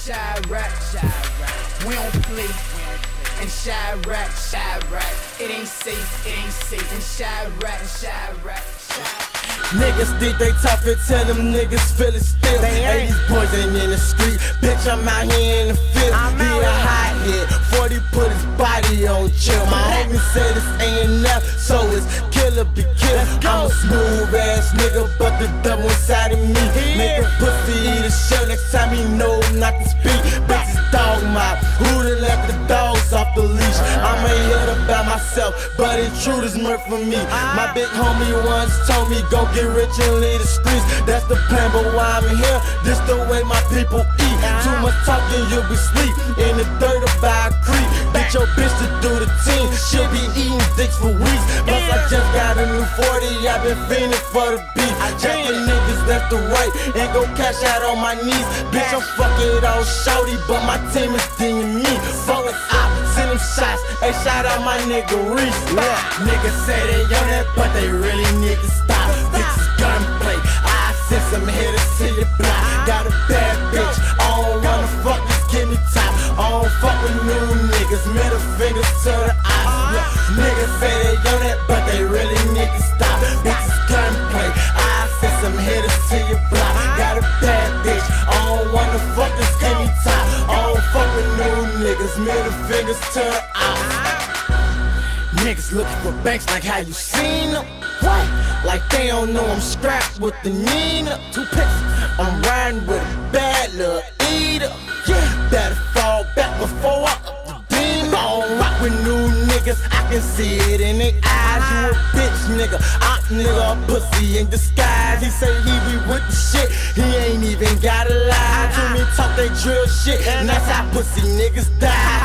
Chirac. We don't play. In Chirac. It ain't safe. In Chirac. Niggas think they tough and tell them niggas feel it still. Hey, these boys ain't in the street, bitch, I'm out here in the field. He a hot hit, 40 put his body on chill. My homie said it's A&F, so it's killer be killed. I'm a smooth ass nigga, but the devil inside of me make a pussy eat a shell next time he know not to speak. Bitches dog mouth, who done left the dogs off the leash? I'm a hit about myself, but intruders murk for me. My big homie once told me go get rich and leave the streets. That's the plan, but why I'm here, this the way my people eat. Too much talking, you'll be sleep in the dirt about a creep. Get your bitch to do the team, she'll be eating dicks for weeks. Plus I just got a new 40, I've been fiending for the beat. Jacking niggas left to right, and go cash out on my knees. Bitch, I'm fucking all shorty, but my team is stinging me. Fuck it out, send them shots, hey, shout out my nigga Reese. Niggas say they on that, but they really need to stop. Bitches gunplay, I send some hitters to your block. Got a bad bitch, I don't wanna fuck, just give me top. I don't fuck with new niggas, middle fingers to the eyes. Niggas say they on that, but they really need to stop. Bitches gunplay, I send some hitters to your block. Got a bad bitch, I don't wanna fuck, just give me top. I don't fuck with new niggas, middle fingers to the eyes. Niggas looking for banks like how you seen them. What? Like they don't know I'm strapped with the Nina. 2 picks, I'm riding with a bad little eater. Yeah, better fall back before I up the demon. I don't rock with new niggas, I can see it in their eyes. You a bitch nigga, nigga a pussy in disguise. He say he be with the shit, he ain't even gotta lie. To me talk they drill shit, and that's how pussy niggas die.